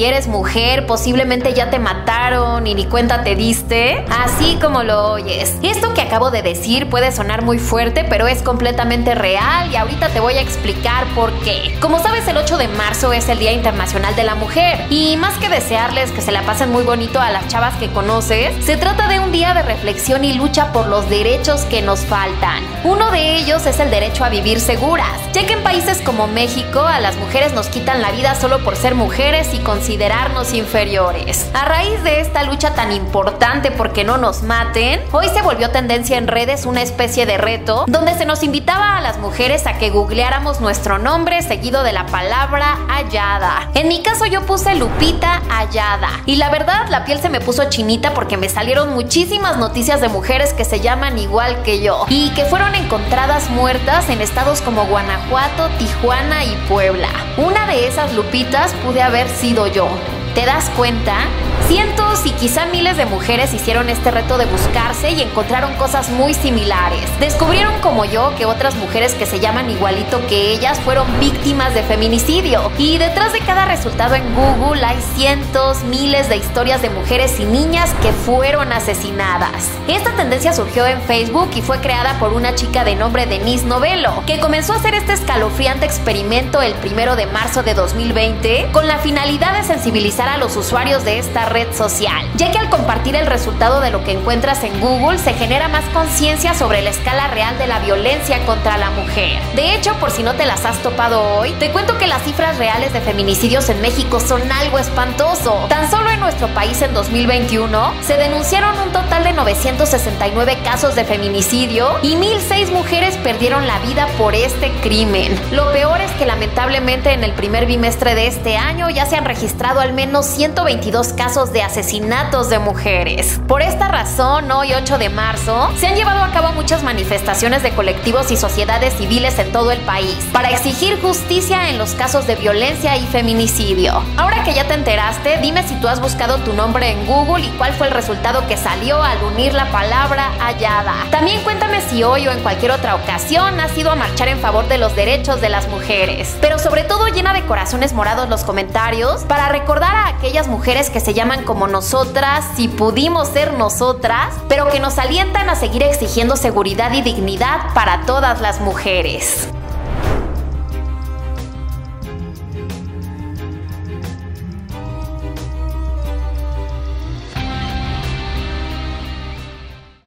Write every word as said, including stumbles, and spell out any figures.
si eres mujer, posiblemente ya te mataron y ni cuenta te diste. Así como lo oyes. Esto que acabo de decir puede sonar muy fuerte, pero es completamente real y ahorita te voy a explicar por qué. Como sabes, el ocho de marzo es el Día Internacional de la Mujer y más que desearles que se la pasen muy bonito a las chavas que conoces, se trata de un día de reflexión y lucha por los derechos que nos faltan. Uno de ellos es el derecho a vivir seguras, ya que en países como México a las mujeres nos quitan la vida solo por ser mujeres y considerarnos inferiores. A raíz de esta lucha tan importante porque no nos maten, hoy se volvió tendencia en redes una especie de reto donde se nos invitaba a las mujeres a que googleáramos nuestro nombre seguido de la palabra Ayada. En mi caso yo puse Lupita Ayada y la verdad la piel se me puso chinita porque me salieron muchísimas noticias de mujeres que se llaman igual que yo y que fueron encontradas muertas en estados como Guanajuato, Tijuana y Puebla. Una de esas Lupitas pude haber sido yo. ¿Te das cuenta? Cientos y quizá miles de mujeres hicieron este reto de buscarse y encontraron cosas muy similares. Descubrieron como yo que otras mujeres que se llaman igualito que ellas fueron víctimas de feminicidio. Y detrás de cada resultado en Google hay cientos, miles de historias de mujeres y niñas que fueron asesinadas. Esta tendencia surgió en Facebook y fue creada por una chica de nombre Denise Novello, que comenzó a hacer este escalofriante experimento el primero de marzo de dos mil veinte con la finalidad de sensibilizar a los usuarios de esta red social, ya que al compartir el resultado de lo que encuentras en Google se genera más conciencia sobre la escala real de la violencia contra la mujer. De hecho, por si no te las has topado hoy, te cuento que las cifras reales de feminicidios en México son algo espantoso. Tan solo en nuestro país en dos mil veintiuno se denunciaron un total de novecientos sesenta y nueve casos de feminicidio y mil seis mujeres perdieron la vida por este crimen. Lo peor es que lamentablemente en el primer bimestre de este año ya se han registrado al menos ciento veintidós casos de asesinatos de mujeres. Por esta razón, hoy ocho de marzo, se han llevado a cabo muchas manifestaciones de colectivos y sociedades civiles en todo el país para exigir justicia en los casos de violencia y feminicidio. Ahora que ya te enteraste, dime si tú has buscado tu nombre en Google y cuál fue el resultado que salió al unir la palabra Ayada. También cuéntame si hoy o en cualquier otra ocasión has ido a marchar en favor de los derechos de las mujeres. Pero sobre todo llena de corazones morados los comentarios para recordar a aquellas mujeres que se llaman como nosotras, si pudimos ser nosotras, pero que nos alientan a seguir exigiendo seguridad y dignidad para todas las mujeres.